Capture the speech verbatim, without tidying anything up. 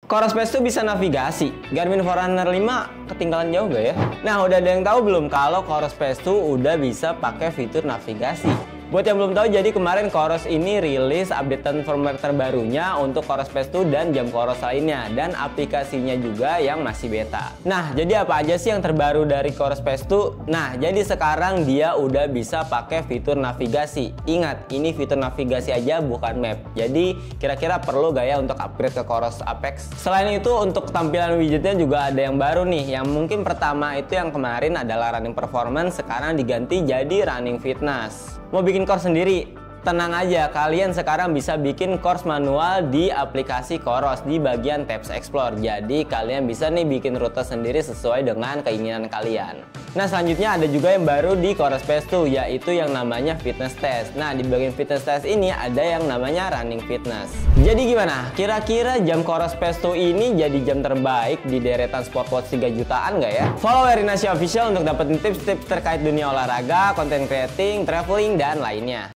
Coros Pace tuh bisa navigasi. Garmin Forerunner lima ketinggalan jauh gak ya? Nah, udah ada yang tahu belum kalau Coros Pace tuh udah bisa pakai fitur navigasi? Buat yang belum tahu, jadi kemarin Coros ini rilis updatean firmware terbarunya untuk Coros Pace dua dan jam Coros lainnya, dan aplikasinya juga yang masih beta. Nah, jadi apa aja sih yang terbaru dari Coros Pace dua? Nah, jadi sekarang dia udah bisa pakai fitur navigasi. Ingat, ini fitur navigasi aja bukan map. Jadi kira-kira perlu gak ya untuk upgrade ke Coros Apex? Selain itu, untuk tampilan widgetnya juga ada yang baru nih. Yang mungkin pertama itu yang kemarin adalah running performance, sekarang diganti jadi running fitness. Mau bikin course sendiri? Tenang aja, kalian sekarang bisa bikin course manual di aplikasi Coros di bagian tabs Explore. Jadi kalian bisa nih bikin rute sendiri sesuai dengan keinginan kalian. Nah, selanjutnya ada juga yang baru di Coros Pace dua, yaitu yang namanya fitness test. Nah, di bagian fitness test ini ada yang namanya running fitness. Jadi gimana? Kira-kira jam Coros Pace dua ini jadi jam terbaik di deretan smartwatch tiga jutaan nggak ya? Follow Erinasya Official untuk dapetin tips-tips terkait dunia olahraga, content creating, traveling, dan lainnya.